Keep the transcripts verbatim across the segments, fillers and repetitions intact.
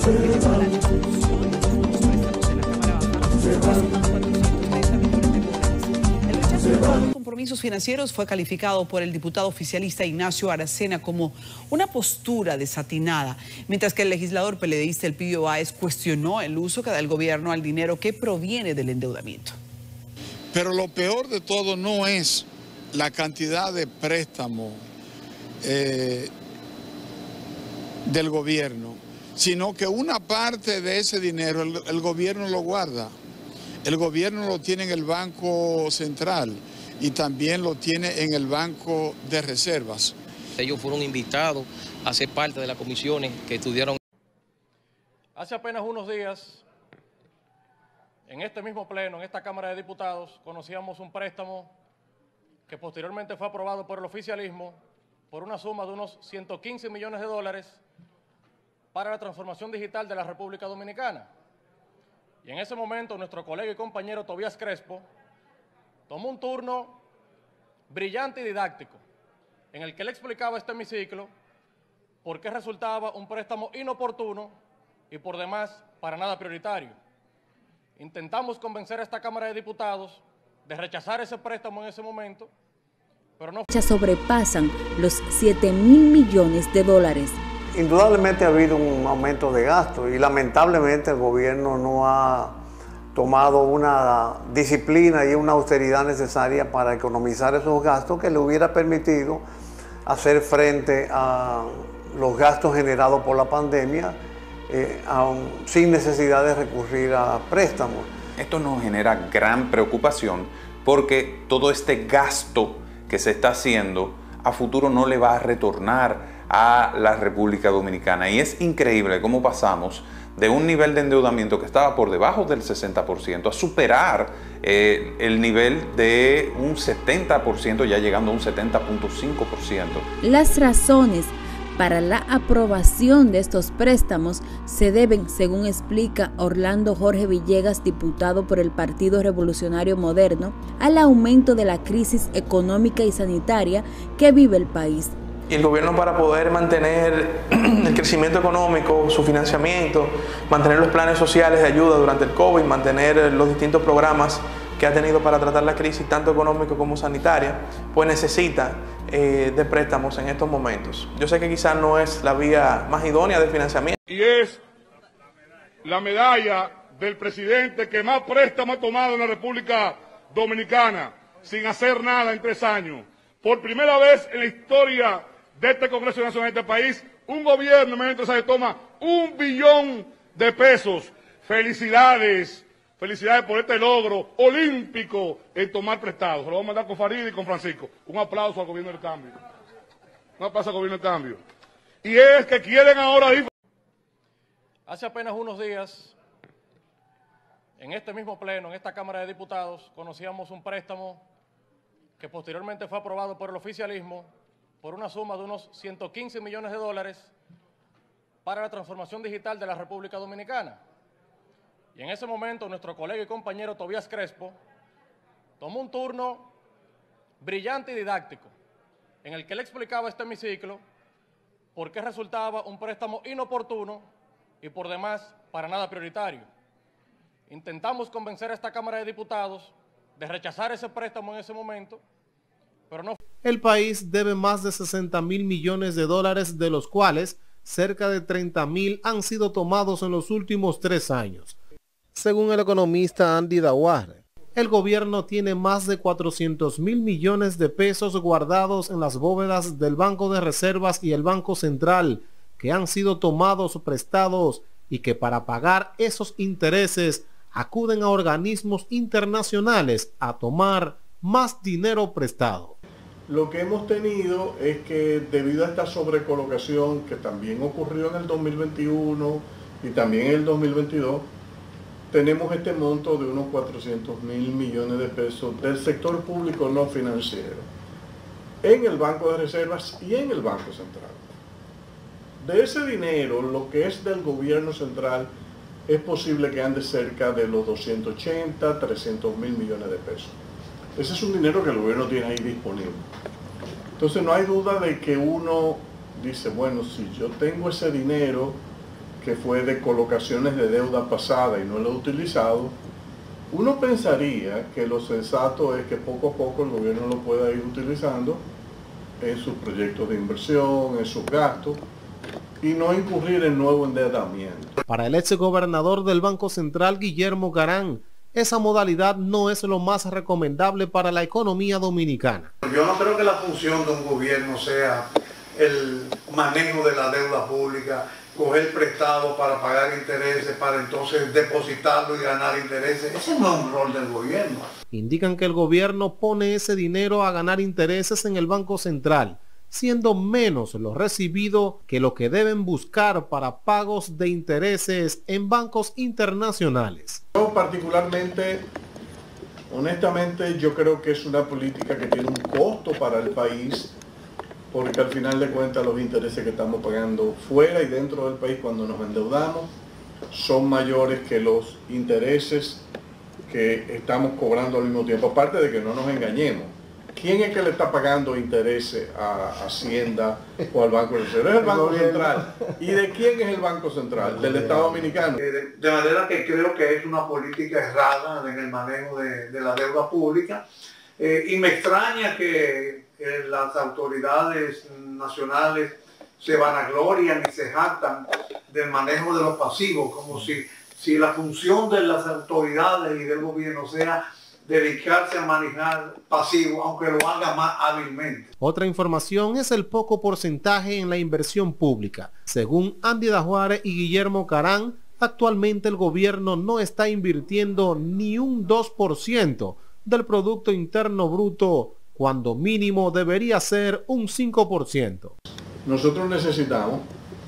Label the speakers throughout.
Speaker 1: Los compromisos financieros fue calificado por el diputado oficialista Ignacio Aracena como una postura desatinada, mientras que el legislador peledeísta Elpidio Báez cuestionó el uso que da el gobierno al dinero que proviene del endeudamiento.
Speaker 2: Pero lo peor de todo no es la cantidad de préstamos eh, del gobierno, sino que una parte de ese dinero el, el gobierno lo guarda. El gobierno lo tiene en el Banco Central y también lo tiene en el Banco de Reservas.
Speaker 3: Ellos fueron invitados a ser parte de las comisiones que estudiaron.
Speaker 4: Hace apenas unos días, en este mismo pleno, en esta Cámara de Diputados, conocíamos un préstamo que posteriormente fue aprobado por el oficialismo por una suma de unos ciento quince millones de dólares para la transformación digital de la República Dominicana. Y en ese momento nuestro colega y compañero Tobías Crespo tomó un turno brillante y didáctico en el que él explicaba a este hemiciclo por qué resultaba un préstamo inoportuno y por demás para nada prioritario. Intentamos convencer a esta Cámara de Diputados de rechazar ese préstamo en ese momento, pero no...
Speaker 5: Ya sobrepasan los siete mil millones de dólares.
Speaker 6: Indudablemente ha habido un aumento de gasto y lamentablemente el gobierno no ha tomado una disciplina y una austeridad necesaria para economizar esos gastos que le hubiera permitido hacer frente a los gastos generados por la pandemia eh, aun, sin necesidad de recurrir a préstamos.
Speaker 7: Esto nos genera gran preocupación porque todo este gasto que se está haciendo a futuro no le va a retornar a la República Dominicana. Y es increíble cómo pasamos de un nivel de endeudamiento que estaba por debajo del sesenta por ciento a superar eh, el nivel de un setenta por ciento, ya llegando a un setenta punto cinco por ciento.
Speaker 5: Las razones para la aprobación de estos préstamos se deben, según explica Orlando Jorge Villegas, diputado por el Partido Revolucionario Moderno, al aumento de la crisis económica y sanitaria que vive el país.
Speaker 8: Y el gobierno, para poder mantener el crecimiento económico, su financiamiento, mantener los planes sociales de ayuda durante el COVID, mantener los distintos programas que ha tenido para tratar la crisis tanto económica como sanitaria, pues necesita eh, de préstamos en estos momentos. Yo sé que quizás no es la vía más idónea de financiamiento.
Speaker 9: Y es la medalla del presidente que más préstamos ha tomado en la República Dominicana, sin hacer nada en tres años. Por primera vez en la historia de este Congreso Nacional de este país, un gobierno mientras se toma un billón de pesos. Felicidades, felicidades por este logro olímpico en tomar prestados. Se lo vamos a mandar con Farid y con Francisco. Un aplauso al gobierno del cambio. Un aplauso al gobierno del cambio. Y es que quieren ahora...
Speaker 4: Hace apenas unos días, en este mismo pleno, en esta Cámara de Diputados, conocíamos un préstamo que posteriormente fue aprobado por el oficialismo por una suma de unos ciento quince millones de dólares para la transformación digital de la República Dominicana. Y en ese momento nuestro colega y compañero Tobías Crespo tomó un turno brillante y didáctico en el que él explicaba a este hemiciclo por qué resultaba un préstamo inoportuno y por demás para nada prioritario. Intentamos convencer a esta Cámara de Diputados de rechazar ese préstamo en ese momento, pero no.
Speaker 10: El país debe más de sesenta mil millones de dólares, de los cuales cerca de treinta mil han sido tomados en los últimos tres años. Según el economista Andy Daguarre, el gobierno tiene más de cuatrocientos mil millones de pesos guardados en las bóvedas del Banco de Reservas y el Banco Central, que han sido tomados prestados y que para pagar esos intereses acuden a organismos internacionales a tomar más dinero prestado.
Speaker 11: Lo que hemos tenido es que debido a esta sobrecolocación que también ocurrió en el dos mil veintiuno y también en el dos mil veintidós, tenemos este monto de unos cuatrocientos mil millones de pesos del sector público no financiero en el Banco de Reservas y en el Banco Central. De ese dinero, lo que es del gobierno central, es posible que ande cerca de los doscientos ochenta, trescientos mil millones de pesos. Ese es un dinero que el gobierno tiene ahí disponible. Entonces no hay duda de que uno dice, bueno, si yo tengo ese dinero que fue de colocaciones de deuda pasada y no lo ha utilizado, uno pensaría que lo sensato es que poco a poco el gobierno lo pueda ir utilizando en sus proyectos de inversión, en sus gastos, y no incurrir en nuevo endeudamiento.
Speaker 10: Para el ex gobernador del Banco Central, Guillermo Carán, esa modalidad no es lo más recomendable para la economía dominicana.
Speaker 6: Yo no creo que la función de un gobierno sea el manejo de la deuda pública, coger prestado para pagar intereses, para entonces depositarlo y ganar intereses. Ese no es un rol del gobierno.
Speaker 10: Indican que el gobierno pone ese dinero a ganar intereses en el Banco Central, siendo menos lo recibido que lo que deben buscar para pagos de intereses en bancos internacionales.
Speaker 11: Yo particularmente, honestamente, yo creo que es una política que tiene un costo para el país, porque al final de cuentas los intereses que estamos pagando fuera y dentro del país cuando nos endeudamos son mayores que los intereses que estamos cobrando al mismo tiempo. Aparte de que no nos engañemos, ¿quién es que le está pagando intereses a Hacienda o al Banco Central? Es el Banco Central. ¿Y de quién es el Banco Central? Del Estado Dominicano.
Speaker 6: De, de manera que creo que es una política errada en el manejo de, de la deuda pública. Eh, y me extraña que eh, las autoridades nacionales se vanaglorian y se jactan del manejo de los pasivos, como si, si la función de las autoridades y del gobierno sea dedicarse a manejar pasivos, aunque lo haga más hábilmente.
Speaker 10: Otra información es el poco porcentaje en la inversión pública. Según Andy Dajuárez y Guillermo Carán, actualmente el gobierno no está invirtiendo ni un dos por ciento del Producto Interno Bruto, cuando mínimo debería ser un cinco por ciento.
Speaker 11: Nosotros necesitamos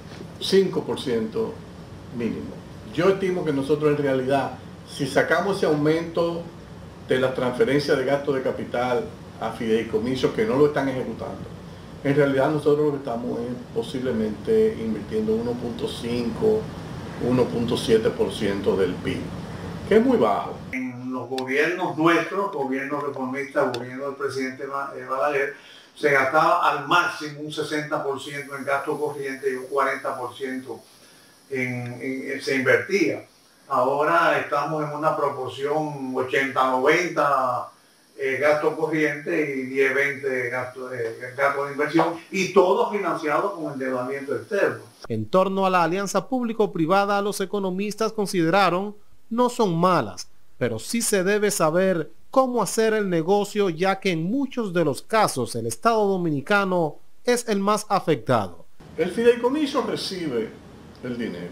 Speaker 11: cinco por ciento mínimo. Yo estimo que nosotros en realidad, si sacamos ese aumento de las transferencias de gasto de capital a fideicomisos que no lo están ejecutando, en realidad nosotros lo que estamos es posiblemente invirtiendo uno punto cinco, uno punto siete por ciento del P I B, que es muy bajo.
Speaker 6: En los gobiernos nuestros, gobiernos reformistas, gobierno del presidente Balaguer, se gastaba al máximo un sesenta por ciento en gasto corriente y un cuarenta por ciento en, en, se invertía. Ahora estamos en una proporción ochenta noventa eh, gasto corriente y diez veinte gasto, eh, gasto de inversión, y todo financiado con endeudamiento externo.
Speaker 10: En torno a la alianza público-privada, los economistas consideraron no son malas, pero sí se debe saber cómo hacer el negocio, ya que en muchos de los casos el Estado Dominicano es el más afectado.
Speaker 11: El fideicomiso recibe el dinero,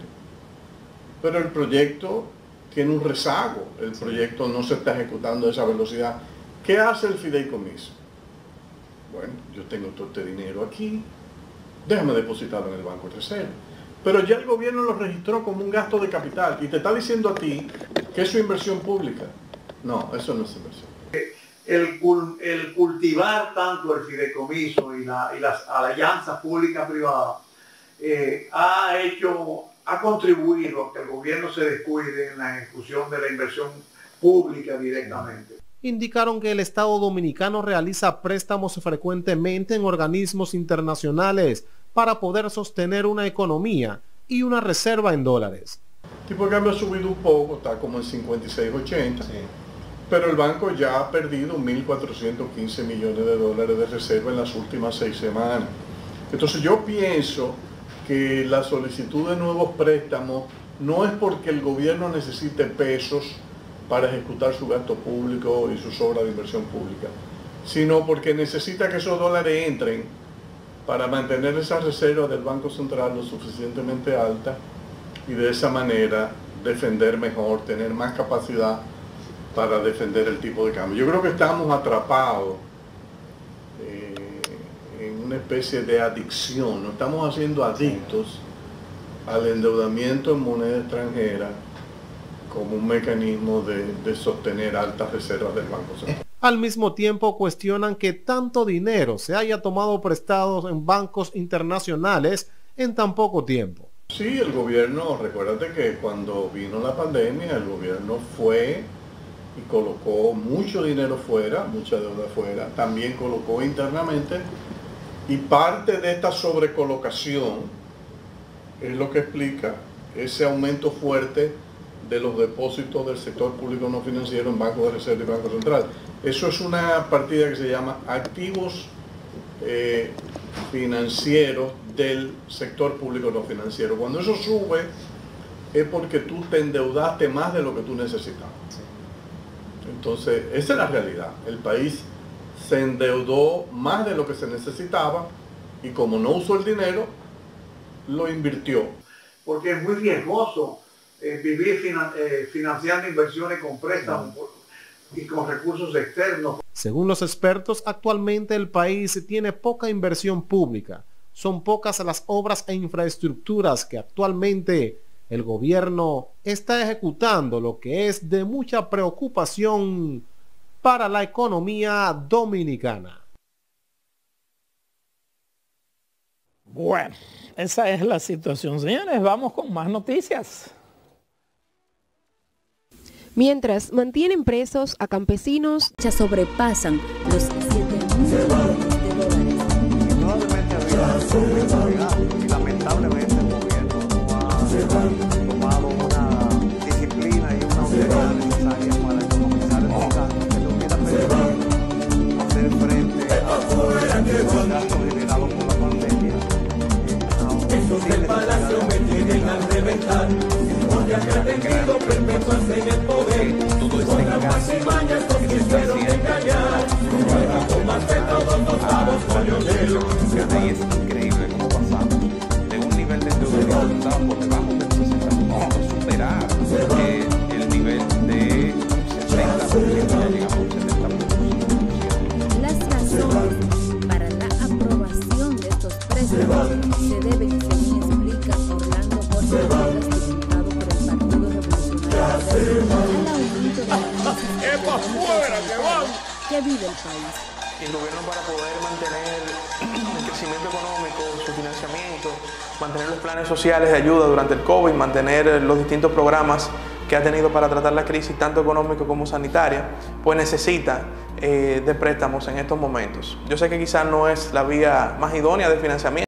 Speaker 11: pero el proyecto tiene un rezago, el proyecto no se está ejecutando a esa velocidad. ¿Qué hace el fideicomiso? Bueno, yo tengo todo este dinero aquí, déjame depositarlo en el Banco de Reserva. Pero ya el gobierno lo registró como un gasto de capital y te está diciendo a ti que es su inversión pública. No, eso no es inversión.
Speaker 6: El, el cultivar tanto el fideicomiso y, la, y las alianzas públicas-privadas eh, ha hecho, ha contribuido a que el gobierno se descuide en la ejecución de la inversión pública directamente.
Speaker 10: Indicaron que el Estado Dominicano realiza préstamos frecuentemente en organismos internacionales para poder sostener una economía y una reserva en dólares.
Speaker 11: El tipo de cambio ha subido un poco, está como en cincuenta y seis ochenta, sí. Pero el banco ya ha perdido mil cuatrocientos quince millones de dólares de reserva en las últimas seis semanas. Entonces yo pienso que la solicitud de nuevos préstamos no es porque el gobierno necesite pesos para ejecutar su gasto público y sus obras de inversión pública, sino porque necesita que esos dólares entren para mantener esa reserva del Banco Central lo suficientemente alta y de esa manera defender mejor, tener más capacidad para defender el tipo de cambio. Yo creo que estamos atrapados eh, en una especie de adicción, nos estamos haciendo adictos al endeudamiento en moneda extranjera como un mecanismo de, de sostener altas reservas del Banco Central.
Speaker 10: Al mismo tiempo cuestionan que tanto dinero se haya tomado prestado en bancos internacionales en tan poco tiempo.
Speaker 11: Sí, el gobierno, recuérdate que cuando vino la pandemia, el gobierno fue y colocó mucho dinero fuera, mucha deuda fuera, también colocó internamente, y parte de esta sobrecolocación es lo que explica ese aumento fuerte de los depósitos del sector público no financiero en Banco de Reserva y Banco Central. Eso es una partida que se llama activos eh, financieros del sector público no financiero. Cuando eso sube es porque tú te endeudaste más de lo que tú necesitabas. Entonces, esa es la realidad. El país se endeudó más de lo que se necesitaba y como no usó el dinero, lo invirtió.
Speaker 6: Porque es muy riesgoso eh, vivir finan eh, financiando inversiones con préstamos y con recursos externos.
Speaker 10: Según los expertos, actualmente el país tiene poca inversión pública. Son pocas las obras e infraestructuras que actualmente el gobierno está ejecutando, lo que es de mucha preocupación para la economía dominicana.
Speaker 12: Bueno, esa es la situación, señores. Vamos con más noticias.
Speaker 13: Mientras mantienen presos a campesinos,
Speaker 5: ya sobrepasan los siete mil millones de dólares.
Speaker 6: Y lamentablemente el gobierno no ha tomado una disciplina y una autoridad necesaria para economizar esos gastos que le hubiera permitido hacer frente a los gastos generados por la pandemia.
Speaker 14: Esos del palacio me tienen al reventar, porque han pretendido perpetuarse en el poder, con trampas y mañas con quisieron engañar, con más de todos los pavos coñoneros.
Speaker 7: Ahí es increíble cómo pasamos de un nivel de endeudamiento por debajo del sesenta por ciento a superar eh, el nivel de setenta por ciento, ya llegamos al setenta por ciento.
Speaker 5: Las razones para la aprobación de estos préstamos se deben, según explica Orlando Jorge Villegas, diputado por el Partido Revolucionario, al aumento de la crisis que vive el país.
Speaker 8: El gobierno, para poder mantener el crecimiento económico, su financiamiento, mantener los planes sociales de ayuda durante el COVID, mantener los distintos programas que ha tenido para tratar la crisis tanto económica como sanitaria, pues necesita eh, de préstamos en estos momentos. Yo sé que quizás no es la vía más idónea de financiamiento.